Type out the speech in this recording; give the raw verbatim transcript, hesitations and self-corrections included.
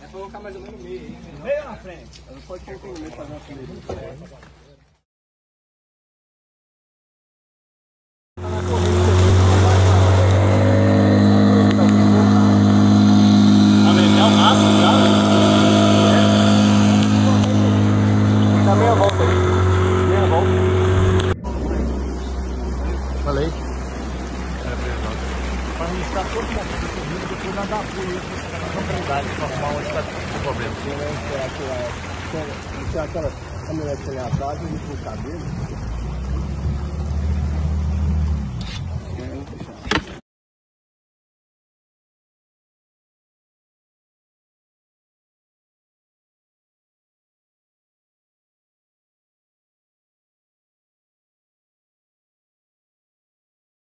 Vai colocar mais ou menos meio aí. Meio na frente. Não pode colocar no meio pra dar uma comida. Falei. Para não estar todo momento comigo, depois não dar apoio para a comunidade, para arrumar onde está o problema. Será que aquela caminhonete ali atrás, ele com o cabelo?